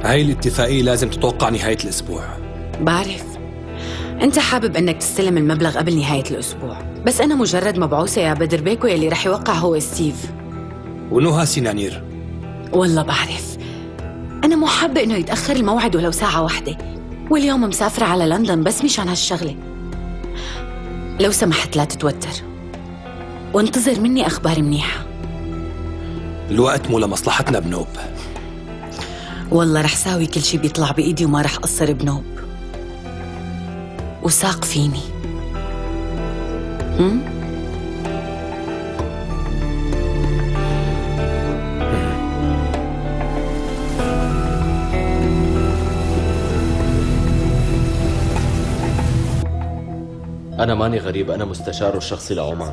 هاي الاتفاقية لازم تتوقع نهاية الأسبوع. بعرف أنت حابب أنك تستلم المبلغ قبل نهاية الأسبوع، بس أنا مجرد مبعوثة يا بدر بيكو يلي رح يوقع هو ستيف. ونهى سينانير. والله بعرف، أنا مو حابة إنه يتأخر الموعد ولو ساعة واحدة، واليوم مسافرة على لندن بس مشان هالشغلة. لو سمحت لا تتوتر وانتظر مني أخبار منيحة. الوقت مو لمصلحتنا بنوب. والله رح ساوي كل شي بيطلع بإيدي وما رح أقصر بنوب، وساق فيني. أنا ماني غريب، أنا مستشاره الشخصي لعمر.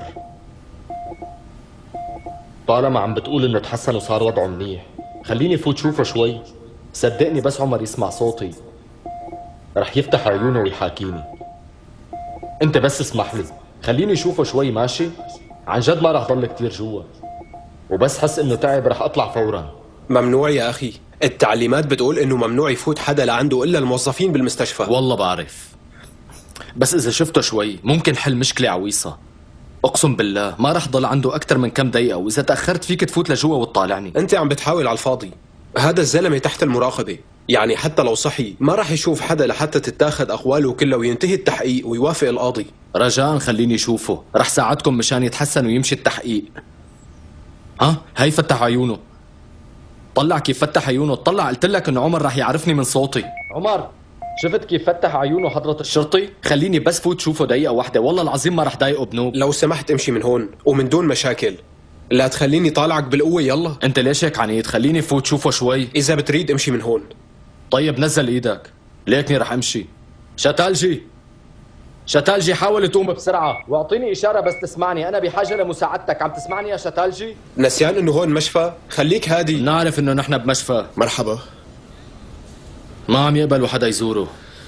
طالما عم بتقول إنه تحسن وصار وضعه منيح، خليني فوت شوفه شوي. صدقني بس عمر يسمع صوتي رح يفتح عيونه ويحاكيني. أنت بس اسمح لي، خليني شوفه شوي ماشي؟ عن جد ما رح ضل كتير جوا، وبس حس إنه تعب رح أطلع فورا. ممنوع يا أخي، التعليمات بتقول إنه ممنوع يفوت حدا لعنده إلا الموظفين بالمستشفى. والله بعرف، بس إذا شفته شوي ممكن حل مشكلة عويصة. أقسم بالله ما رح ضل عنده أكتر من كم دقيقة، وإذا تأخرت فيك تفوت لجوا وتطالعني. أنت عم بتحاول على الفاضي، هذا الزلمة تحت المراقبة، يعني حتى لو صحي ما رح يشوف حدا لحتى تتاخد أقواله كلها وينتهي التحقيق ويوافق القاضي. رجاء خليني شوفه، رح ساعدكم مشان يتحسن ويمشي التحقيق. ها هاي فتح عيونه، طلع كيف فتح عيونه. طلع، قلت لك إنه عمر رح يعرفني من صوتي. عمر شفت كيف فتح عيونه حضرة الشرطي؟ خليني بس فوت شوفه دقيقة واحدة، والله العظيم ما رح ضايقه بنوب. لو سمحت امشي من هون ومن دون مشاكل، لا تخليني طالعك بالقوة. يلا انت ليش هيك عنيد؟ خليني فوت شوفه شوي. إذا بتريد امشي من هون. طيب نزل ايدك، ليكني رح امشي. شتالجي، شتالجي حاول تقوم بسرعة واعطيني إشارة بس تسمعني، أنا بحاجة لمساعدتك. عم تسمعني يا شتالجي؟ نسيان إنه هون مشفى؟ خليك هادي. نعرف إنه نحن بمشفى. مرحبا. ما عم يقبلوا حدا يزوره.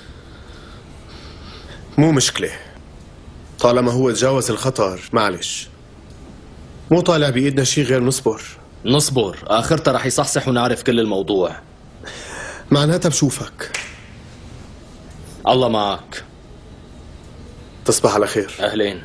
مو مشكلة، طالما هو تجاوز الخطر معلش، مو طالع بإيدنا شي غير نصبر. نصبر، آخرتها رح يصحصح ونعرف كل الموضوع. معناتها بشوفك. الله معك. تصبح على خير. أهلين.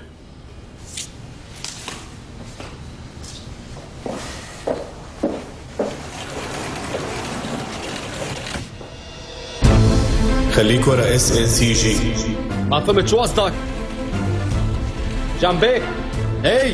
خليك ورا SNCG. ما فهمت شو قصدك؟ جنبك. هي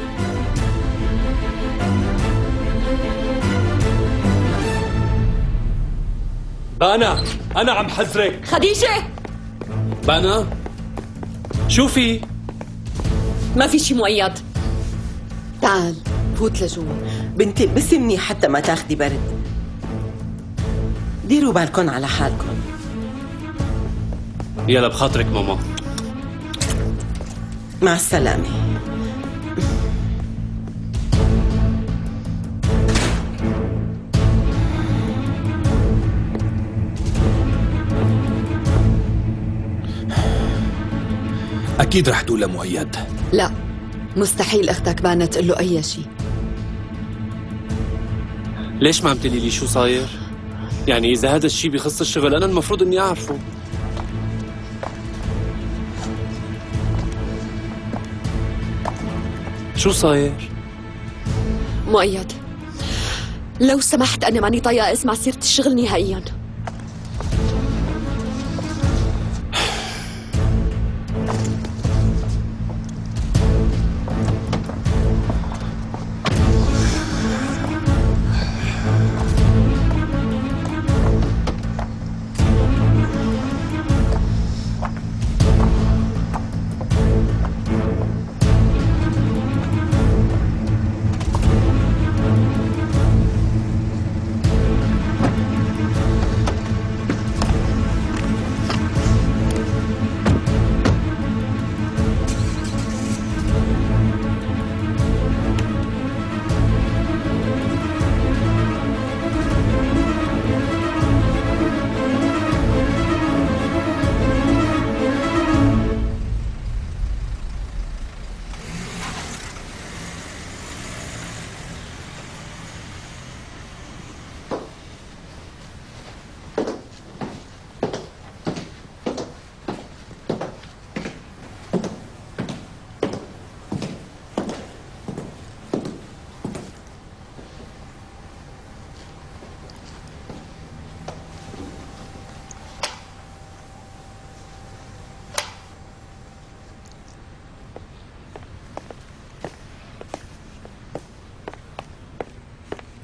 بانا، أنا عم حذرك. خديجة بانا شو في؟ ما في شي مؤيد. تعال فوت لجوا. بنتي البسي منيح حتى ما تاخدي برد. ديروا بالكم على حالكم. يلا بخاطرك ماما. مع السلامة. أكيد رح تقول لمؤيد. لا مستحيل اختك بانا تقول له اي شيء. ليش ما عم تقولي لي شو صاير؟ يعني إذا هذا الشيء بخص الشغل أنا المفروض إني أعرفه. شو صاير؟ مؤيد لو سمحت، أنا ماني طايقة أسمع سيرة الشغل نهائياً.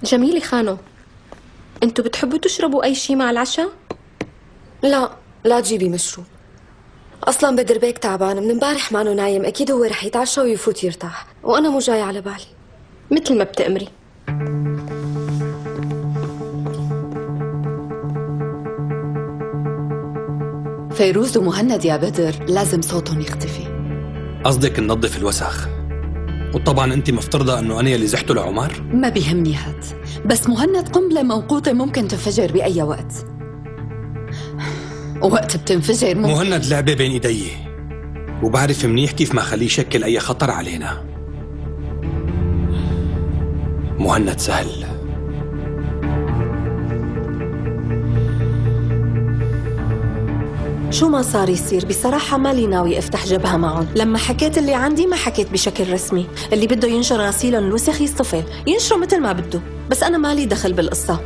جميلة خانو، انتوا بتحبوا تشربوا اي شي مع العشاء؟ لا تجيبي مشروب. اصلا بدر بيك تعبان من امبارح مانو نايم، اكيد هو رح يتعشى ويفوت يرتاح، وانا مو جاي على بالي. مثل ما بتأمري. فيروز ومهند يا بدر لازم صوتهم يختفي. قصدك ننظف الوسخ، وطبعا انت مفترضه انه انا اللي زحته لعمر؟ ما بيهمني هاد، بس مهند قنبلة موقوتة ممكن تنفجر بأي وقت، وقت بتنفجر مهند لعبة بين ايدي، وبعرف منيح كيف ما خليه يشكل اي خطر علينا. مهند سهل. شو ما صار يصير بصراحة مالي ناوي افتح جبهة معهم. لما حكيت اللي عندي ما حكيت بشكل رسمي. اللي بده ينشر غسيلهم الوسخ يصطفل ينشره مثل ما بده، بس أنا مالي دخل بالقصة.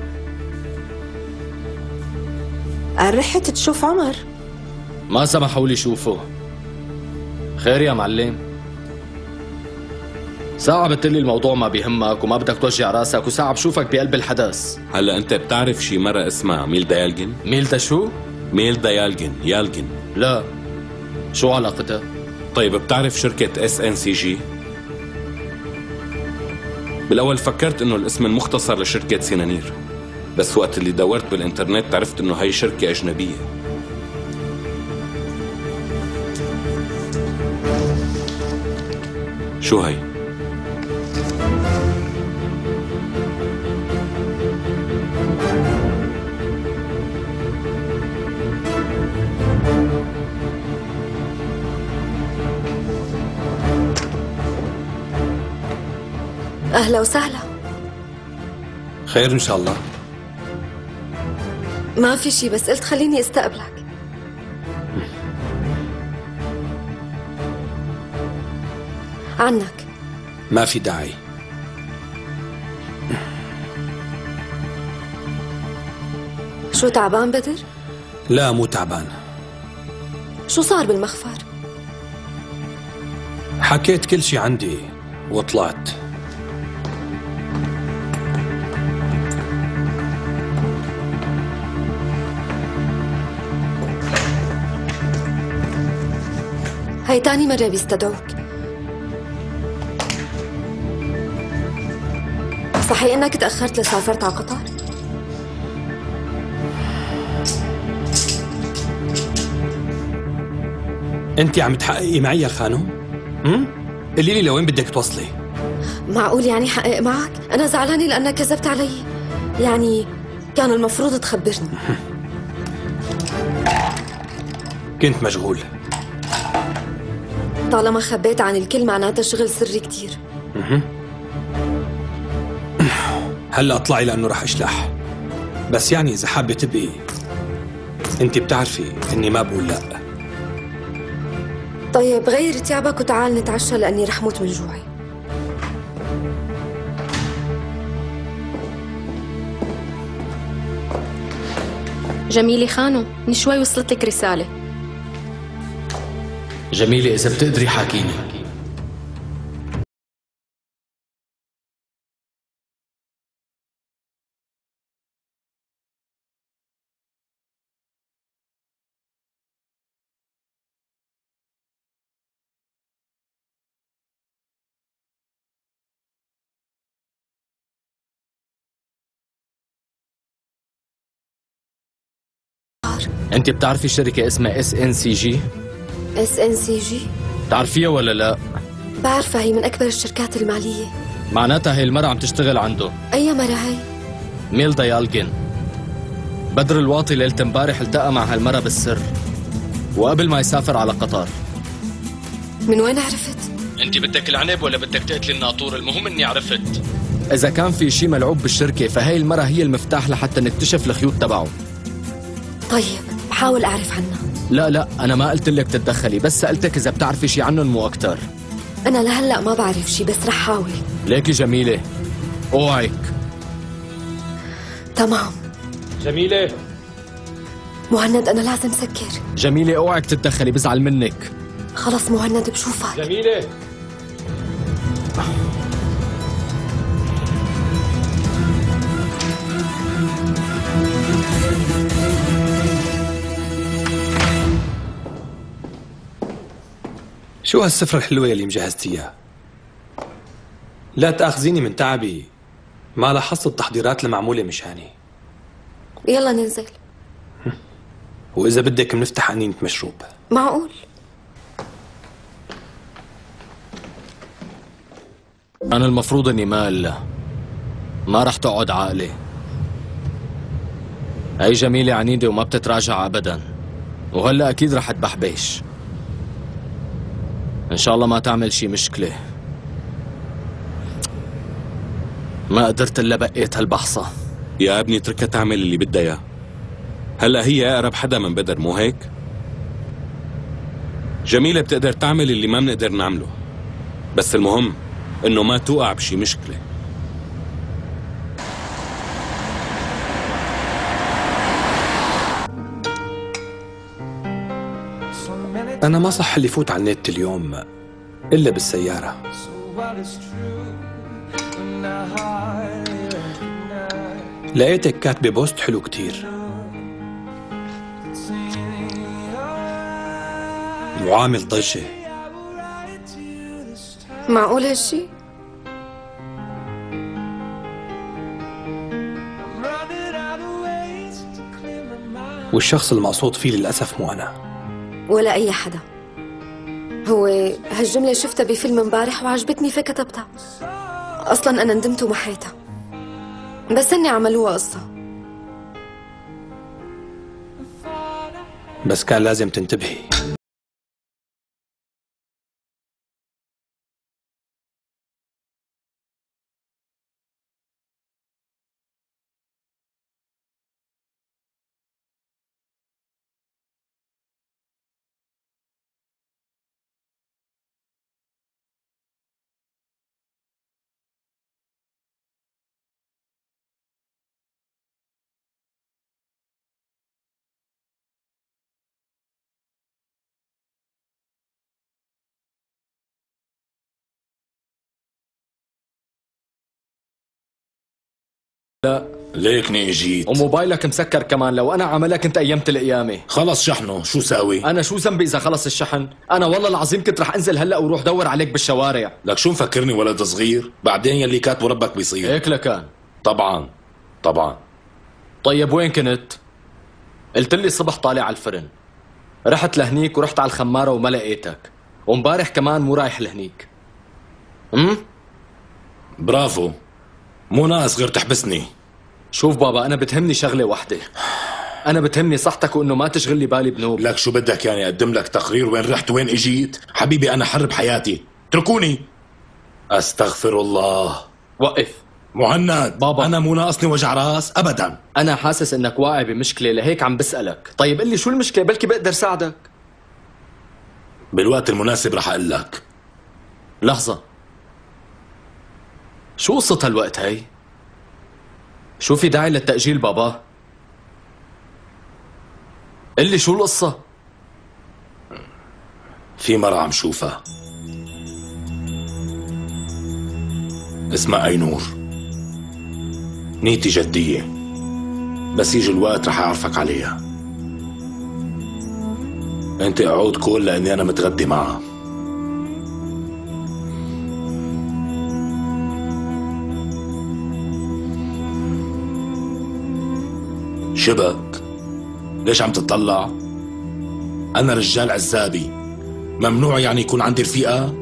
رحت تشوف عمر؟ ما سمحوا لي شوفه. خير يا معلم؟ ساعة بتقلي الموضوع ما بيهمك وما بدك توجع راسك، وساعة بشوفك بقلب الحدث. هلا انت بتعرف شي مرة اسمها ميلدا يالجن؟ ميلدا شو؟ ميلدا يالجن. لا، شو علاقتها؟ طيب بتعرف شركة SNCG؟ بالأول فكرت إنه الاسم المختصر لشركة سينانير، بس وقت اللي دورت بالإنترنت عرفت إنه هاي شركة أجنبية. شو هاي؟ أهلا وسهلا. خير إن شاء الله. ما في شي، بس قلت خليني استقبلك. عنك. ما في داعي. شو تعبان بدر؟ لا مو تعبان. شو صار بالمخفر؟ حكيت كل شي عندي وطلعت. هاي تاني مرة بيستدعوك. صحيح انك تأخرت لسافرت على قطر؟ انت عم تحققي معي يا خانو؟ قولي لي لوين بدك توصلي؟ معقول يعني حقق معك؟ أنا زعلانة لأنك كذبت علي. يعني كان المفروض تخبرني. كنت مشغول. طالما خبيت عن الكل معناتها شغل سري كتير. هلا اطلعي لانه رح اشلح، بس يعني اذا حابه تبقي انت بتعرفي اني ما بقول لا. طيب غير ثيابك وتعال نتعشى لاني رح موت من جوعي. جميلة خانو، من شوي وصلت لك رسالة. جميلة إذا بتقدري حاكيني. أنت بتعرفي شركة اسمها SNCG؟ SNCG؟ تعرفيها ولا لا؟ بعرفها، هي من أكبر الشركات المالية. معناتها هي المرة عم تشتغل عنده. أي مرة هي؟ ميلدا يالجن. بدر الواطي ليلة امبارح التقى مع هالمرة بالسر، وقبل ما يسافر على قطر. من وين عرفت؟ أنت بدك العنب ولا بدك تقتلي الناطور؟ المهم إني عرفت. إذا كان في شيء ملعوب بالشركة فهي المرة هي المفتاح لحتى نكتشف الخيوط تبعه. طيب بحاول أعرف عنها. لا أنا ما قلت لك تتدخلي، بس سألتك إذا بتعرفي شيء عنهم مو أكتر. أنا لهلأ ما بعرف شيء، بس رح حاول. ليكي جميلة، اوعك. تمام. جميلة. مهند أنا لازم سكر. جميلة اوعك تتدخلي، بزعل منك. خلص مهند بشوفك. شو هالسفرة الحلوة يلي مجهزتيها؟ لا تأخذيني من تعبي، ما لاحظت التحضيرات المعمولة مشاني. يلا ننزل. وإذا بدك بنفتح قنينة مشروب. معقول. أنا المفروض إني ما رح تقعد عقلي. هي جميلة عنيدة وما بتتراجع أبدا، وهلا أكيد رح تبحبش. إن شاء الله ما تعمل شي مشكلة. ما قدرت إلا بقيت هالبحصة. يا ابني اتركها تعمل اللي بدها اياه. هلا هي أقرب حدا من بدر، مو هيك؟ جميلة بتقدر تعمل اللي ما بنقدر نعمله، بس المهم إنه ما توقع بشي مشكلة. أنا ما صح اللي فوت على النت اليوم إلا بالسيارة. لقيتك كاتبة بوست حلو كتير، وعامل ضجة. معقول هالشي؟ والشخص المقصود فيه للأسف مو أنا ولا أي حدا. هو هالجملة شفتها بفيلم امبارح وعجبتني فكتبتها. أصلا أنا ندمت ومحيتها، بس إني عملوها قصة. بس كان لازم تنتبهي. لا ليكني اجيت وموبايلك مسكر كمان. لو انا عملك انت ايمت القيامه. خلص شحنه، شو ساوي؟ انا شو ذنبي اذا خلص الشحن؟ انا والله العظيم كنت رح انزل هلا وروح دور عليك بالشوارع. لك شو مفكرني ولد صغير؟ بعدين يلي كاتبه ربك بيصير. هيك لكان. طبعا. طيب وين كنت؟ قلت لي الصبح طالع على الفرن، رحت لهنيك ورحت على الخماره وما لقيتك، ومبارح كمان مو رايح لهنيك. برافو، مو ناقص غير تحبسني. شوف بابا، أنا بتهمني شغلة واحدة، أنا بتهمني صحتك وإنه ما تشغل لي بالي بنوب. لك شو بدك يعني أقدم لك تقرير وين رحت وين إجيت؟ حبيبي أنا حر بحياتي، اتركوني. أستغفر الله. وقف مهند بابا، أنا مو ناقصني وجع راس أبدا. أنا حاسس إنك واعي بمشكلة، لهيك عم بسألك. طيب قل لي شو المشكلة، بلكي بقدر ساعدك. بالوقت المناسب رح أقول لك. لحظة، شو قصة هالوقت هي؟ شو في داعي للتأجيل بابا؟ قل لي شو القصة؟ في مرة عم شوفها اسمها أينور، نيتي جدية، بس يجي الوقت رح أعرفك عليها. أنت اقعد كل لأني أنا متغدي معها. شبك ليش عم تطلع؟ أنا رجال عزابي، ممنوع يعني يكون عندي رفيقة؟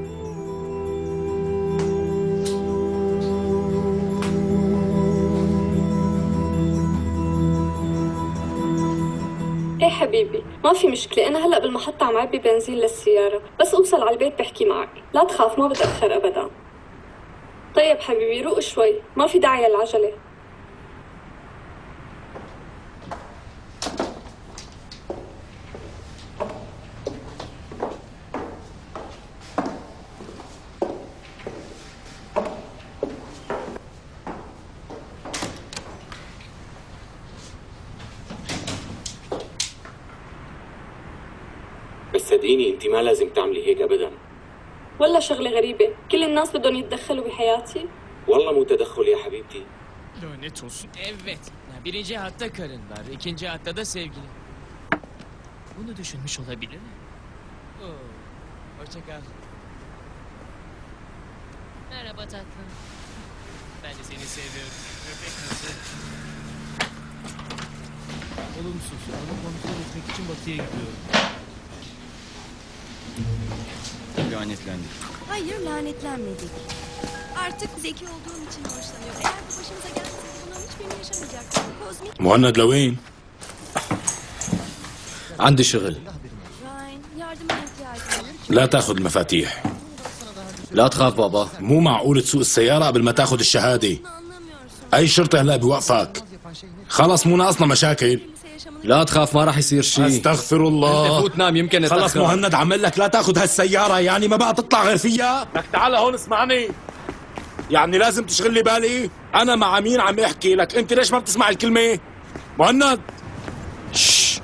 ايه حبيبي، ما في مشكلة، أنا هلأ بالمحطة عم عبي بنزين للسيارة، بس أوصل على البيت بحكي معك، لا تخاف ما بتأخر أبدا. طيب حبيبي روق شوي، ما في داعي للعجلة. بس صدقيني انت ما لازم تعملي هيك ابدا. ولا شغلة غريبة، كل الناس بدهم يتدخلوا بحياتي. والله مو تدخل ya حبيبتي. Lanet olsun. Evet. Birinci hatta karın var, ikinci hatta da sevgili. Bunu düşünmüş olabilir mi? Hoşça kal. Merhaba tatlım. Ben de seni seviyorum. Köpek nasıl? Olumsuz. Onu kontrol etmek için batıya gidiyorum. Lanetlendik. Hayır, lanetlenmedik. Artık zeki olduğum için hoşlanıyor. Eğer bu başımıza gelseydi bunların hiçbirini yaşamayacaktım. Kozmik... مهند لوين؟ عندي شغل. Ryan, yardımına ihtiyacım var. لا تاخذ المفاتيح. لا تخاف بابا. مو معقول تسوق السيارة قبل ما تاخذ الشهادة. أي شرطة هلا بوقفك. خلص مو ناقصنا مشاكل. لا تخاف ما راح يصير شيء. استغفر الله. انت فوت نام يمكن خلص نتأخر. مهند عمل لك لا تاخذ هالسيارة يعني ما بقى تطلع غير فيها. لك تعال هون اسمعني. يعني لازم تشغل لي بالي. أنا مع مين عم يحكي لك أنت ليش ما بتسمع الكلمة؟ مهند. شش.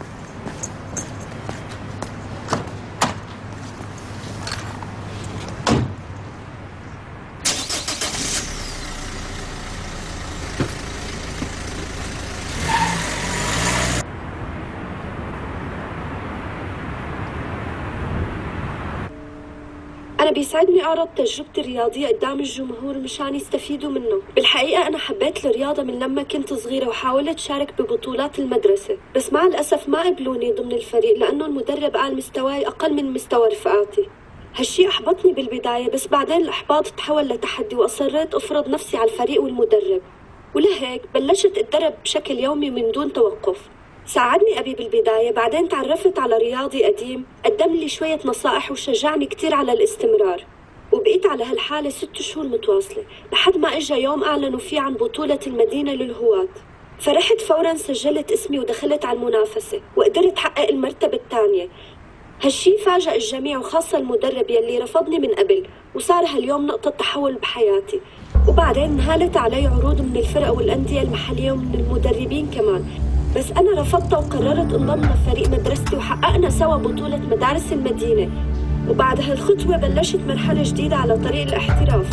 أنا بيسعدني أعرض تجربتي الرياضية قدام الجمهور مشان يستفيدوا منه. بالحقيقة أنا حبيت الرياضة من لما كنت صغيرة وحاولت شارك ببطولات المدرسة، بس مع الأسف ما قبلوني ضمن الفريق لأنه المدرب قال مستواي أقل من مستوى رفقاتي. هالشي أحبطني بالبداية، بس بعدين الإحباط تحول لتحدي وأصريت أفرض نفسي على الفريق والمدرب، ولهيك بلشت أتدرب بشكل يومي من دون توقف. ساعدني أبي بالبداية، بعدين تعرفت على رياضي قديم قدم لي شوية نصائح وشجعني كتير على الاستمرار، وبقيت على هالحالة 6 شهور متواصلة لحد ما إجا يوم أعلنوا فيه عن بطولة المدينة للهواة. فرحت فورا، سجلت اسمي ودخلت على المنافسة وقدرت حقق المرتبة الثانية. هالشي فاجأ الجميع وخاصة المدرب يلي رفضني من قبل، وصار هاليوم نقطة تحول بحياتي. وبعدين انهالت علي عروض من الفرق والأندية المحلية ومن المدربين كمان، بس أنا رفضت وقررت انضم لفريق مدرستي وحققنا سوا بطولة مدارس المدينة. وبعد هالخطوة بلشت مرحلة جديدة على طريق الاحتراف.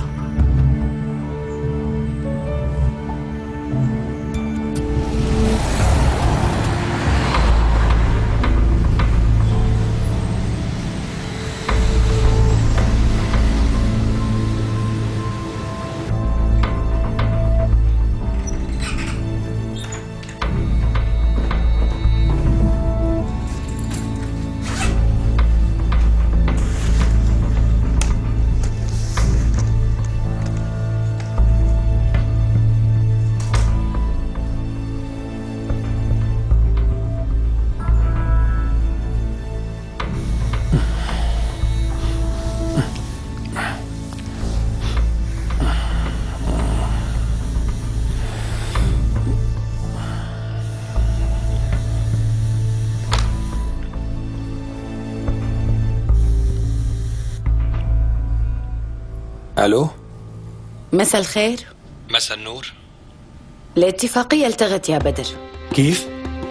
الو، مساء الخير. مساء النور. الاتفاقية التغت يا بدر. كيف؟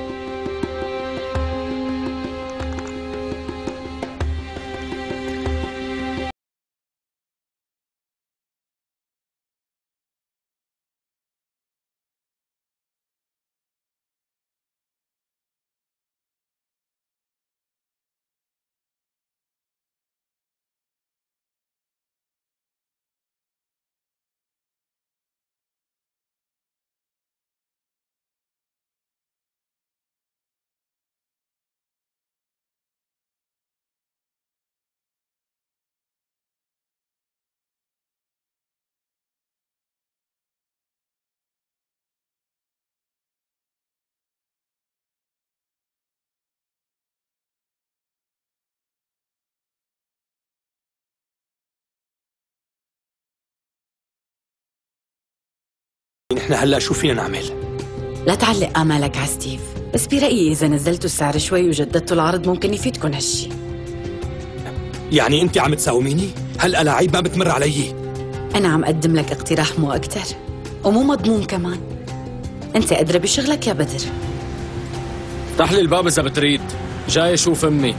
نحن هلا شو فينا نعمل؟ لا تعلق آمالك على ستيف، بس برأيي إذا نزلتوا السعر شوي وجددتوا العرض ممكن يفيدكم هالشي. يعني أنت عم تساوميني؟ هالألاعيب ما بتمر علي. أنا عم أقدم لك اقتراح مو أكتر، ومو مضمون كمان. أنت أدرى بشغلك يا بدر. افتح لي الباب إذا بتريد، جاي أشوف أمي.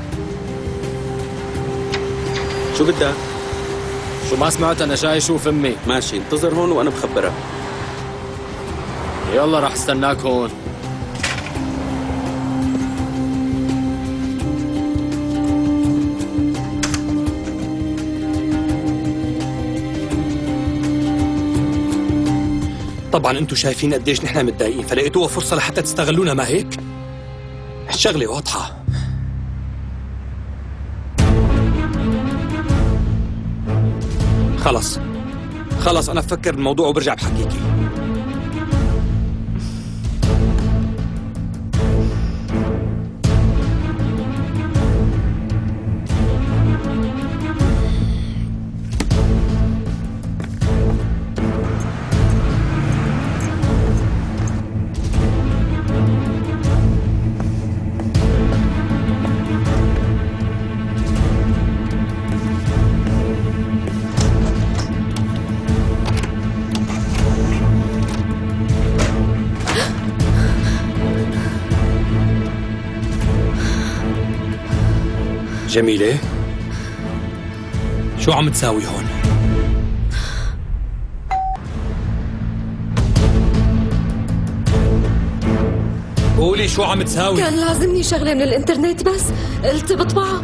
شو بدك؟ شو ما سمعت؟ أنا جاي أشوف أمي. ماشي، انتظر هون وأنا بخبرك. يلا رح استناك هون. طبعا انتم شايفين قديش نحن متضايقين، فلقيتوها فرصة لحتى تستغلونا، ما هيك؟ الشغلة واضحة. خلص أنا بفكر الموضوع وبرجع بحكيكي. جميلة، شو عم تساوي هون؟ قولي شو عم تساوي؟ كان لازمني شغلة من الانترنت بس قلت بطبعها.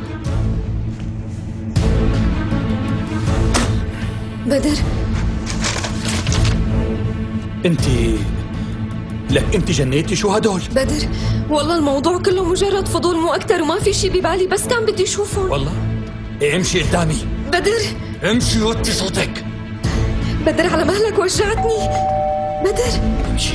بدر انت جنيتي، شو هدول؟ بدر والله الموضوع كله مجرد فضول مو أكتر، وما في شي ببالي، بس كان بدي أشوفهم. والله؟ امشي قدامي. بدر امشي وطي صوتك. بدر على مهلك وجعتني. بدر امشي.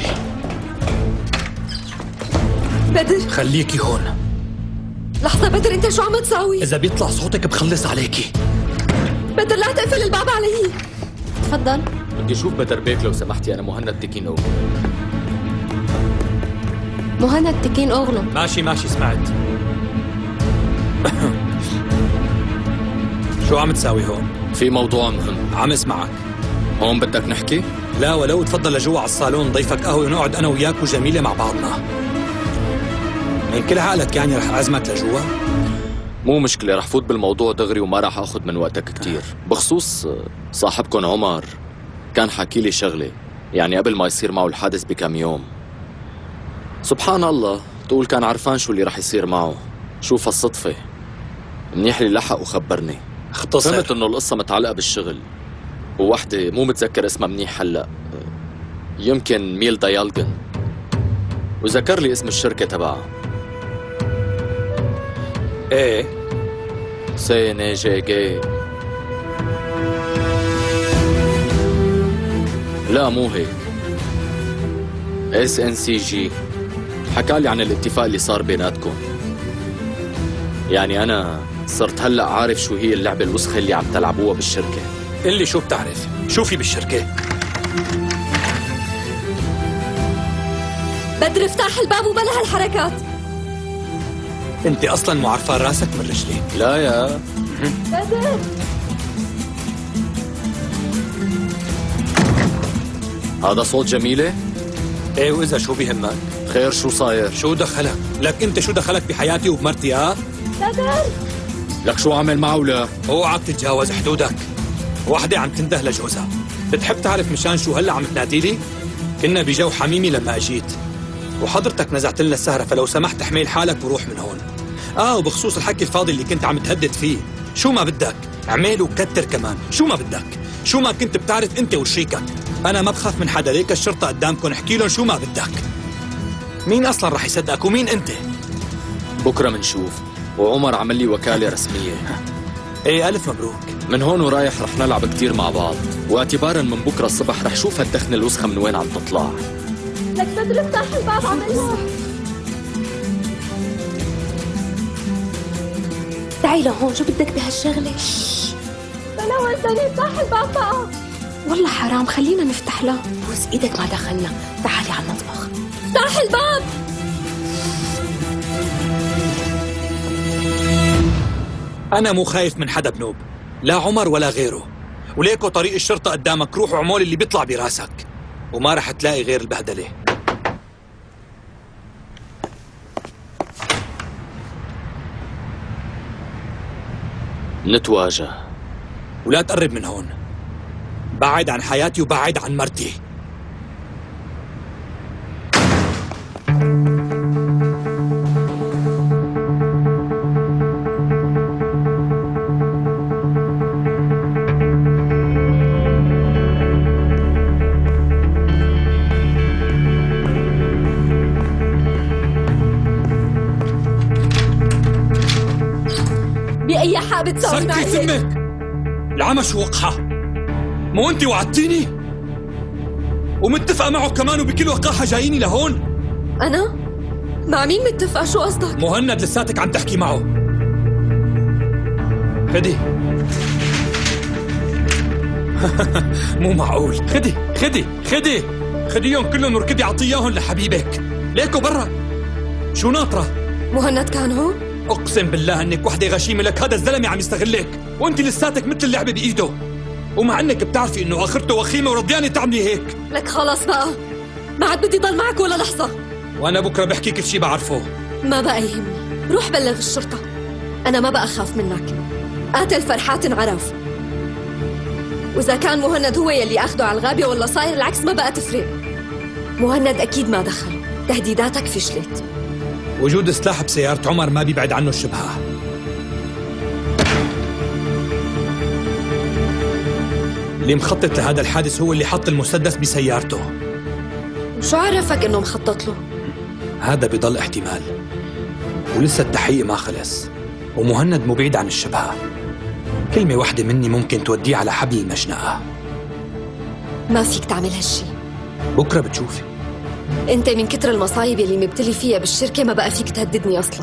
بدر خليكي هون. لحظة بدر، انت شو عم تساوي؟ إذا بيطلع صوتك بخلص عليكي. بدر لا تقفل الباب علي. تفضل. بدي اشوف بدر بيك لو سمحتي، انا مهند تكين اوغلو. مهند تكين اوغلو. ماشي سمعت. شو عم تساوي هون؟ في موضوع مهم. عم اسمعك. هون بدك نحكي؟ لا ولو تفضل لجوا على الصالون، ضيفك قهوة ونقعد انا وياك وجميلة مع بعضنا. من كل عقلك يعني رح اعزمك لجوا؟ مو مشكلة، رح فوت بالموضوع دغري وما رح اخذ من وقتك كتير. بخصوص صاحبكم عمر، كان حكي لي شغلة، يعني قبل ما يصير معه الحادث بكم يوم. سبحان الله، تقول كان عرفان شو اللي رح يصير معه. شوف الصدفة، منيح اللي لحق وخبرني. اختصر. فهمت انه القصة متعلقة بالشغل، ووحدة مو متذكر اسمها منيح هلا، يمكن ميل دايالجن، وذكر لي اسم الشركة تبعها. ايه CNJG. لا مو هيك، SNCG. حكالي عن الاتفاق اللي صار بيناتكم. يعني أنا صرت هلأ عارف شو هي اللعبة الوسخة اللي عم تلعبوها بالشركة. اللي شو بتعرف؟ شو في بالشركة؟ بدر افتح الباب وبلا هالحركات. انت اصلا مو عارفان راسك من رجلي. لا يا بدر. هذا صوت جميلة؟ ايه، واذا شو بيهمك؟ خير شو صاير؟ شو دخلك؟ لك انت شو دخلك بحياتي وبمرتي؟ ها؟ بدر لك شو عامل معه ولا؟ اوعك تتجاوز حدودك. وحدة عم تنده لجوزها، بتحب تعرف مشان شو هلا عم تناديلي؟ كنا بجو حميمي لما اجيت، وحضرتك نزعت لنا السهرة، فلو سمحت احمل حالك وروح من هون. وبخصوص الحكي الفاضي اللي كنت عم تهدد فيه، شو ما بدك اعمل وكتر كمان، شو ما بدك، شو ما كنت بتعرف انت وشريكك. انا ما بخاف من حدا، ليك الشرطة قدامكم، احكي لهم شو ما بدك. مين اصلا رح يصدقك ومين انت؟ بكرة منشوف، وعمر عمل لي وكالة رسمية. ايه الف مبروك. من هون ورايح رح نلعب كتير مع بعض، واعتبارا من بكرة الصبح رح شوف هالدخنة الوسخة من وين عم تطلع. لك بدر افتح الباب عملها. تعي لهون، شو بدك بهالشغلة؟ بلا ولدني افتح الباب بقى. والله حرام، خلينا نفتح له. بوس ايدك، ما دخلنا. تعالي على المطبخ. افتح الباب. انا مو خايف من حدا بنوب، لا عمر ولا غيره، وليكو طريق الشرطة قدامك، روح وعمول اللي بيطلع براسك، وما رح تلاقي غير البهدلة. نتواجه. ولا تقرب من هون، بعد عن حياتي وبعد عن مرتي. أي حق بتساوي معي سكي هيك؟ سمك. العمش وقحة. مو انت وعدتيني ومتفقة معه كمان وبكل وقاحة جاييني لهون؟ أنا؟ مع مين متفقة؟ شو قصدك؟ مهند لساتك عم تحكي معه. خدي. مو معقول. خدي خديهم كلهم وركضي عطياهم لحبيبك. ليكو برا. شو ناطرة؟ مهند كان هون؟ اقسم بالله انك وحده غشيمه، لك هذا الزلمه عم يستغلك وانت لساتك مثل اللعبه بايده، ومع انك بتعرفي انه اخرته وخيمه ورضيانه تعملي هيك. لك خلص بقى، ما عاد بدي ضل معك ولا لحظه. وانا بكره بحكي كل شيء بعرفه. ما بقى يهمني، روح بلغ الشرطه. انا ما بقى اخاف منك. قاتل فرحات انعرف، واذا كان مهند هو يلي اخده على الغابه ولا صاير العكس ما بقى تفرق. مهند اكيد ما دخل، تهديداتك فشلت. وجود سلاح بسيارة عمر ما بيبعد عنه الشبهة. اللي مخطط لهذا الحادث هو اللي حط المسدس بسيارته. شو عرفك انه مخطط له؟ هذا بضل احتمال، ولسه التحقيق ما خلص، ومهند مو بعيد عن الشبهة. كلمة واحدة مني ممكن توديه على حبل المشنقة. ما فيك تعمل هالشي. بكرة بتشوفي. انت من كتر المصايب اللي مبتلي فيها بالشركة ما بقى فيك تهددني اصلا.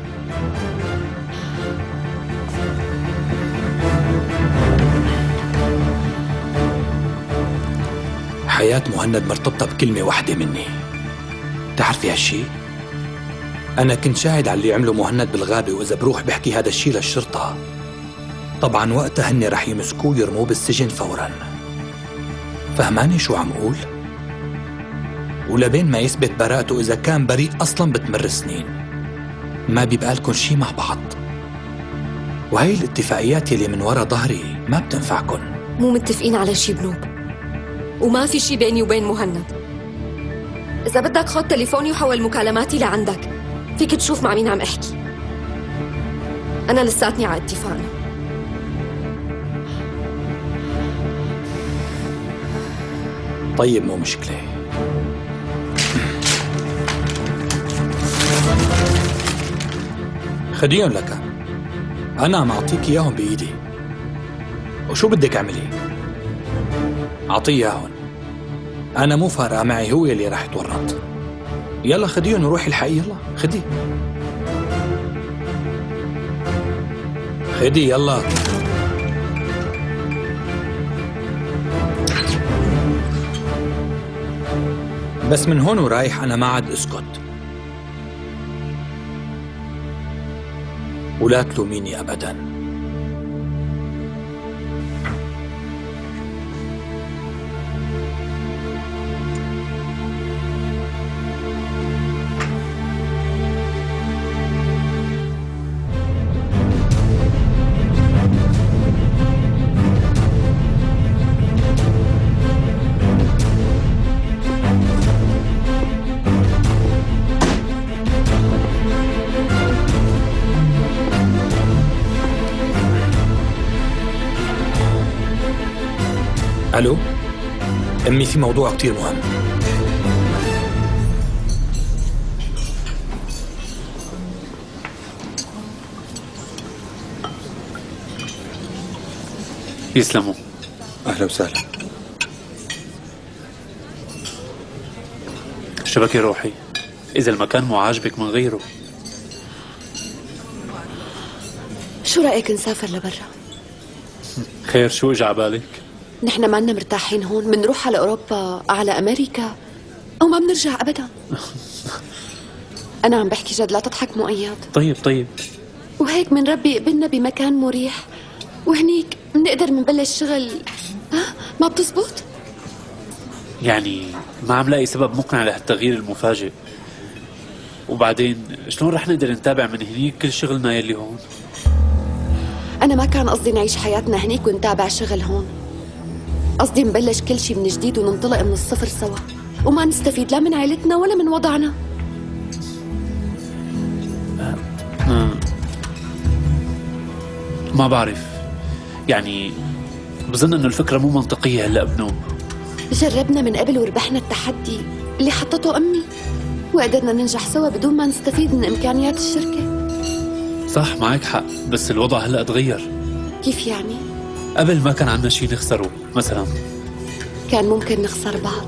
حياة مهند مرتبطة بكلمة واحدة مني. تعرفي هالشي؟ أنا كنت شاهد على اللي عمله مهند بالغابة، وإذا بروح بحكي هذا الشي للشرطة طبعا وقتها هن رح يمسكوه يرموه بالسجن فورا. فهماني شو عم قول؟ ولبين ما يثبت براءته إذا كان بريء أصلا بتمر سنين، ما بيبقى لكم شي مع بعض. وهي الاتفاقيات يلي من ورا ظهري ما بتنفعكن. مو متفقين على شي بنوب، وما في شي بيني وبين مهند. إذا بدك خد تليفوني وحول مكالماتي لعندك، فيك تشوف مع مين عم احكي. أنا لساتني على اتفاقنا. طيب مو مشكلة. خديهم لك، أنا عم أعطيك إياهم بإيدي، وشو بدك أعملي؟ أعطيه إياهم. أنا مو فارقة معي، هو اللي راح يتورط. يلا خديهم وروحي الحقي. يلا خدي يلا. بس من هون ورايح أنا ما عاد أسكت، ولا تلوميني أبداً. ألو؟ أمي في موضوع كتير مهم. يسلموا. أهلا وسهلا. شبكي روحي، إذا المكان مو عاجبك من غيره. شو رأيك نسافر لبرا؟ خير، شو اجى عبالك؟ نحن ما لنا مرتاحين هون، منروح على أوروبا، على أمريكا، أو ما بنرجع أبدا. أنا عم بحكي جد، لا تضحك مؤيد. طيب وهيك من ربي يقبلنا بمكان مريح، وهنيك بنقدر منبلش شغل. ما بتزبط؟ يعني ما عم لاقي سبب مقنع لهالتغيير المفاجئ. وبعدين شلون رح نقدر نتابع من هنيك كل شغلنا يلي هون؟ أنا ما كان قصدي نعيش حياتنا هنيك ونتابع شغل هون. قصدي نبلش كل شي من جديد وننطلق من الصفر سوا، وما نستفيد لا من عائلتنا ولا من وضعنا. ما بعرف، يعني بظن انه الفكرة مو منطقية هلا بنوب. جربنا من قبل وربحنا التحدي اللي حطته أمي، وقدرنا ننجح سوا بدون ما نستفيد من إمكانيات الشركة. صح معك حق، بس الوضع هلأ تغير. كيف يعني؟ قبل ما كان عنا شي نخسره مثلا. كان ممكن نخسر بعض.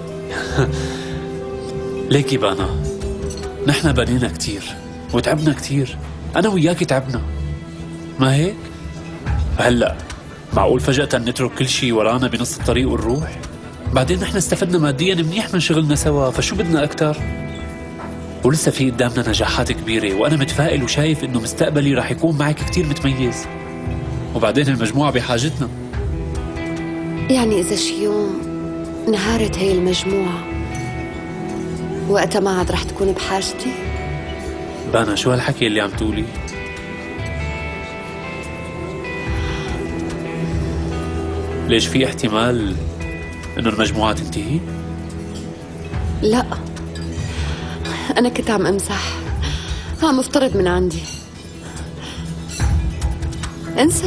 ليكي بانا، نحن بنينا كتير وتعبنا كتير، أنا وياكي تعبنا، ما هيك؟ هلأ معقول فجأة نترك كل شي ورانا بنص الطريق ونروح؟ بعدين نحن استفدنا ماديا منيح من شغلنا سوا، فشو بدنا أكتر؟ ولسه في قدامنا نجاحات كبيرة، وأنا متفائل وشايف إنه مستقبلي راح يكون معك كتير متميز. وبعدين المجموعة بحاجتنا. يعني إذا شي يوم انهارت هي المجموعة وقتها ما عاد رح تكون بحاجتي؟ بانا شو هالحكي اللي عم تقولي؟ ليش في احتمال إنه المجموعة تنتهي؟ لا، أنا كنت عم أمزح، عم افترض من عندي. انسى.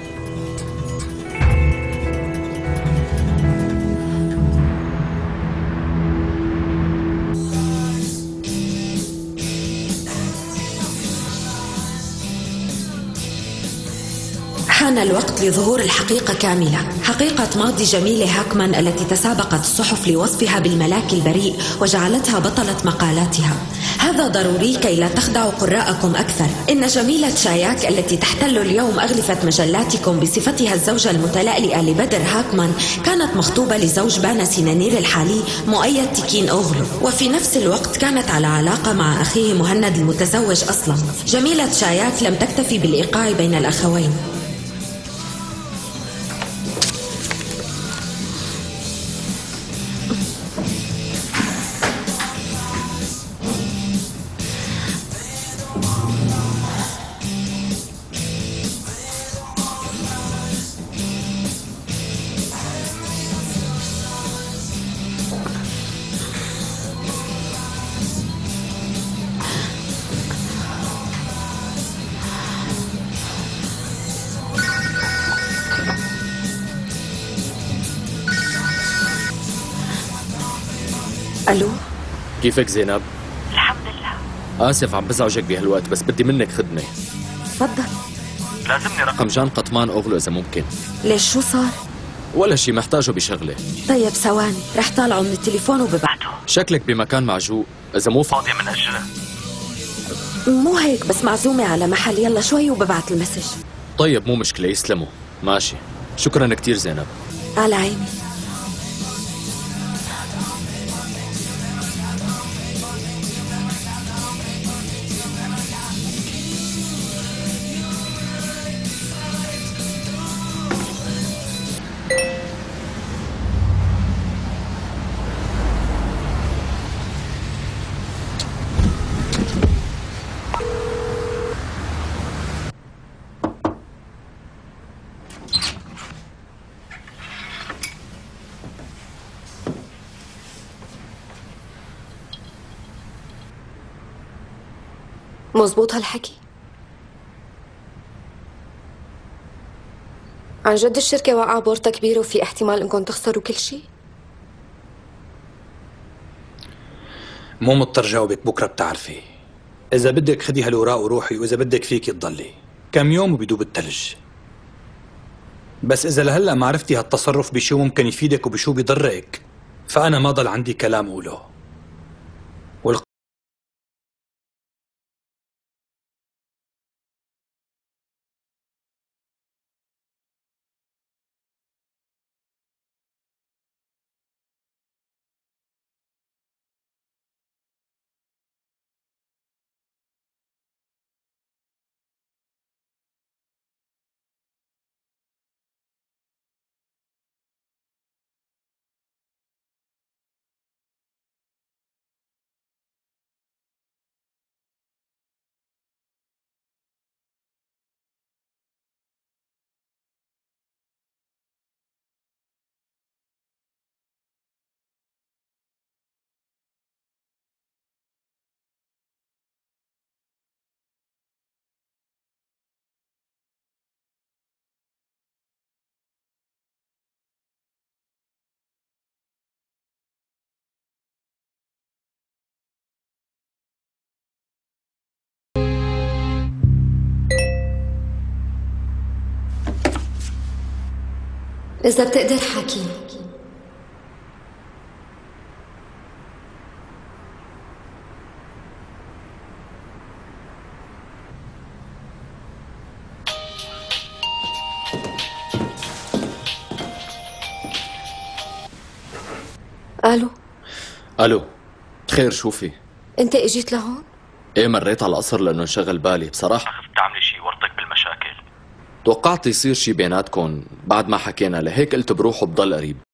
حان الوقت لظهور الحقيقة كاملة، حقيقة ماضي جميلة هاكمان التي تسابقت الصحف لوصفها بالملاك البريء وجعلتها بطلة مقالاتها. هذا ضروري كي لا تخدعوا قراءكم أكثر. إن جميلة شاياك التي تحتل اليوم أغلفة مجلاتكم بصفتها الزوجة المتلألئة لبدر هاكمان كانت مخطوبة لزوج بانا سينانير الحالي مؤيد تيكين أوغلو، وفي نفس الوقت كانت على علاقة مع أخيه مهند المتزوج أصلا. جميلة شاياك لم تكتفي بالإيقاع بين الأخوين. ألو، كيفك زينب؟ الحمد لله. آسف عم بزعجك بهالوقت، بس بدي منك خدمة. تفضل. لازمني رقم جان قطمان أوغلو إذا ممكن. ليش شو صار؟ ولا شي، محتاجه بشغلة. طيب ثواني، رح طالعه من التليفون وببعته. شكلك بمكان معجوق، إذا مو فاضي من أجله. مو هيك، بس معزومة على محل، يلا شوي وببعت المسج. طيب مو مشكلة، يسلموا. ماشي، شكرا كتير زينب. على عيني. مزبوط هالحكي؟ عن جد الشركة واقعة بورطة كبيرة وفي احتمال انكم تخسروا كل شيء؟ مو مضطر جاوبك، بكره بتعرفي. اذا بدك خدي هالوراق وروحي، واذا بدك فيكي تضلي كم يوم وبيدوب الثلج. بس اذا لهلا ما عرفتي هالتصرف بشو ممكن يفيدك وبشو بيضرك، فانا ما ضل عندي كلام اقوله. إذا بتقدر حاكيني. الو. الو، خير شو في؟ انت اجيت لهون؟ ايه مريت على القصر لانه انشغل بالي بصراحة. خفت تعملي شي ورطك بالمشاكل. توقعت يصير شي بيناتكم بعد ما حكينا، لهيك قلت بروح وبضل قريب.